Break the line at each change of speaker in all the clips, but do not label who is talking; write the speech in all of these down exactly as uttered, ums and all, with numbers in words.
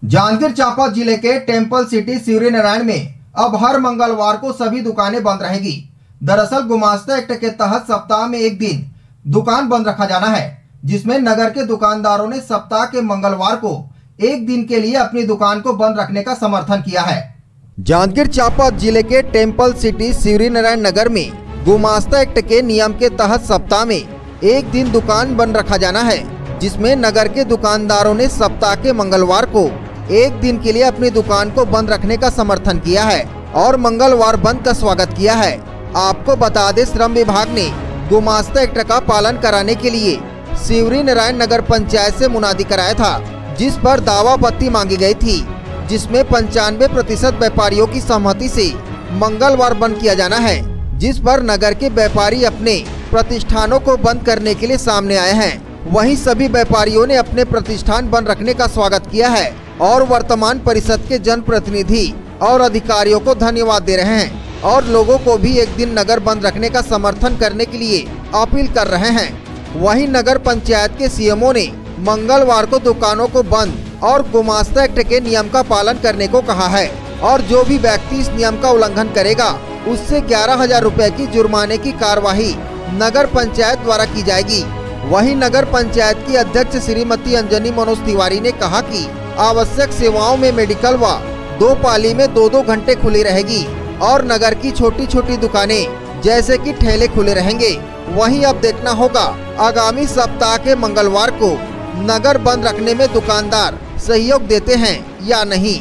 जांजगीर चांपा जिले के temple city Shivri Narayan में अब हर मंगलवार को सभी दुकानें बंद रहेगी। दरअसल गुमास्ता एक्ट के तहत सप्ताह में एक दिन दुकान बंद रखा जाना है, जिसमें नगर के दुकानदारों ने सप्ताह के मंगलवार को एक दिन के लिए अपनी दुकान को बंद रखने का समर्थन किया है। जांजगीर चांपा जिले के टेम्पल सिटी सिवरी नारायण नगर में गुमास्ता एक्ट के नियम के तहत सप्ताह में एक दिन दुकान बंद रखा जाना है, जिसमें नगर के दुकानदारों ने सप्ताह के मंगलवार को एक दिन के लिए अपनी दुकान को बंद रखने का समर्थन किया है और मंगलवार बंद का स्वागत किया है। आपको बता दें, श्रम विभाग ने गुमास्ता एक्ट का पालन कराने के लिए सिवरी नारायण नगर पंचायत से मुनादी कराया था, जिस पर दावा पत्ती मांगी गई थी, जिसमें पंचानवे प्रतिशत व्यापारियों की सहमति से मंगलवार बंद किया जाना है, जिस पर नगर के व्यापारी अपने प्रतिष्ठानों को बंद करने के लिए सामने आए हैं। वहीं सभी व्यापारियों ने अपने प्रतिष्ठान बंद रखने का स्वागत किया है और वर्तमान परिषद के जनप्रतिनिधि और अधिकारियों को धन्यवाद दे रहे हैं और लोगों को भी एक दिन नगर बंद रखने का समर्थन करने के लिए अपील कर रहे हैं। वहीं नगर पंचायत के सीएमओ ने मंगलवार को दुकानों को बंद और गुमास्ता एक्ट के नियम का पालन करने को कहा है और जो भी व्यक्ति इस नियम का उल्लंघन करेगा उससे ग्यारह हजार रूपए की जुर्माने की कार्यवाही नगर पंचायत द्वारा की जाएगी। वहीं नगर पंचायत की अध्यक्ष श्रीमती अंजनी मनोज तिवारी ने कहा कि आवश्यक सेवाओं में मेडिकल व दो पाली में दो दो घंटे खुली रहेगी और नगर की छोटी छोटी दुकानें जैसे कि ठेले खुले रहेंगे। वहीं अब देखना होगा आगामी सप्ताह के मंगलवार को नगर बंद रखने में दुकानदार सहयोग देते हैं या नहीं।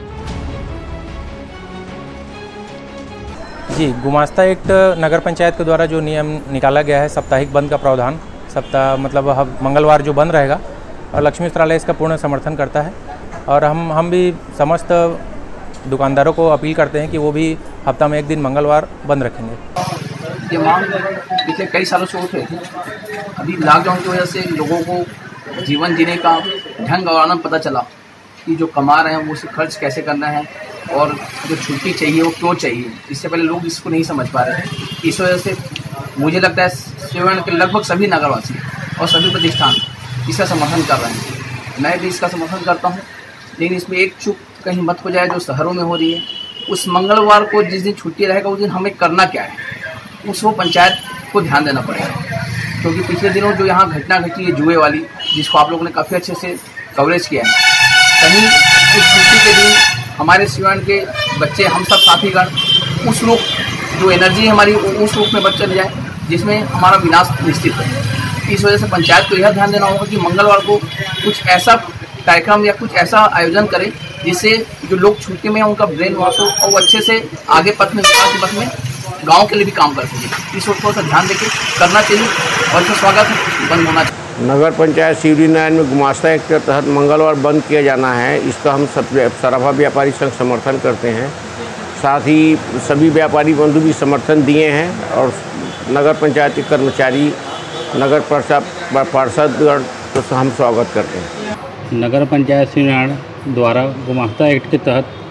जी, गुमास्ता एक्ट नगर पंचायत के द्वारा जो नियम निकाला गया है, साप्ताहिक बंद का प्रावधान, सप्ताह मतलब हम मंगलवार जो बंद रहेगा, और लक्ष्मी मित्रालय इसका पूर्ण समर्थन करता है और हम हम भी समस्त दुकानदारों को अपील करते हैं कि वो भी हफ्ता में एक दिन मंगलवार बंद रखेंगे।
ये मांग पिछले कई सालों से उठ रही थी। अभी लॉकडाउन की वजह से लोगों को जीवन जीने का ढंग और आनंद पता चला कि जो कमा रहे हैं वो उसे खर्च कैसे करना है और जो छुट्टी चाहिए वो क्यों चाहिए। इससे पहले लोग इसको नहीं समझ पा रहे थे। इस वजह से मुझे लगता है सेवन के लगभग सभी नगरवासी और सभी प्रतिष्ठान इसका समर्थन कर रहे हैं। मैं भी इसका समर्थन करता हूँ, लेकिन इसमें एक चूक कहीं मत हो जाए जो शहरों में हो रही है। उस मंगलवार को जिस दिन छुट्टी रहेगा उस दिन हमें करना क्या है, उसको पंचायत को ध्यान देना पड़ेगा, क्योंकि पिछले दिनों जो यहाँ घटना घटी है जुए वाली, जिसको आप लोगों ने काफ़ी अच्छे से कवरेज किया है, कहीं उस छुट्टी के दिन हमारे सिवान के बच्चे, हम सब साथीगण उस रूप जो एनर्जी हमारी उस रूप में बच चले जाए जिसमें हमारा विनाश निश्चित है। इस वजह से पंचायत को यह ध्यान देना होगा कि मंगलवार को कुछ ऐसा कार्यक्रम या कुछ ऐसा आयोजन करें जिससे जो लोग छुट्टी में उनका ब्रेन वॉश हो और वो अच्छे से आगे पथ में विकास के पथ में गाँव के लिए भी काम कर सके। इस वक्त थोड़ा सा ध्यान देकर करना चाहिए और इसका स्वागत बंद होना चाहिए।
नगर पंचायत सिवरी नारायण में गुमास्ता एक्ट के तहत मंगलवार बंद किया जाना है, इसका हम सब सराफा व्यापारी संघ समर्थन करते हैं। साथ ही सभी व्यापारी बंधु भी समर्थन दिए हैं और नगर पंचायत के कर्मचारी, नगर पार्षद तो हम स्वागत करते हैं।
नगर पंचायत सिवरी नारायण द्वारा गुमास्ता एक्ट के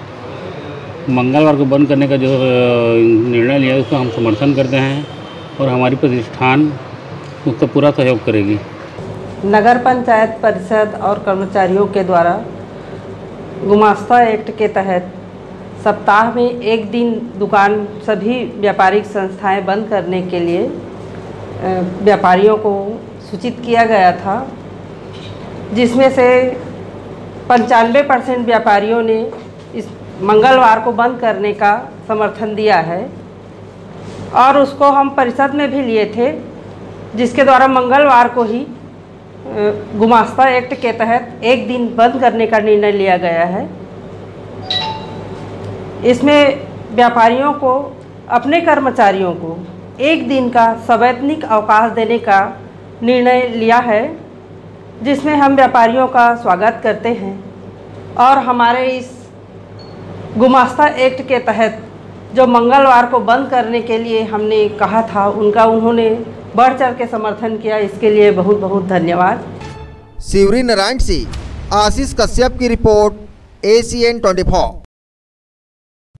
तहत मंगलवार को बंद करने का जो निर्णय लिया उसका हम समर्थन करते हैं और हमारी प्रतिष्ठान उसका पूरा सहयोग करेगी।
नगर पंचायत परिषद और कर्मचारियों के द्वारा गुमास्ता एक्ट के तहत सप्ताह में एक दिन दुकान सभी व्यापारिक संस्थाएं बंद करने के लिए व्यापारियों को सूचित किया गया था, जिसमें से पंचानवे परसेंट व्यापारियों ने इस मंगलवार को बंद करने का समर्थन दिया है और उसको हम परिषद में भी लिए थे, जिसके द्वारा मंगलवार को ही गुमास्ता एक्ट के तहत एक दिन बंद करने का निर्णय लिया गया है। इसमें व्यापारियों को, अपने कर्मचारियों को एक दिन का सवैतनिक अवकाश देने का निर्णय लिया है, जिसमें हम व्यापारियों का स्वागत करते हैं और हमारे इस गुमास्ता एक्ट के तहत जो मंगलवार को बंद करने के लिए हमने कहा था, उनका उन्होंने बढ़ चढ़ के समर्थन किया। इसके लिए बहुत बहुत धन्यवाद।
सिवरी नारायण से आशीष कश्यप की रिपोर्ट, एसीएन चौबीस।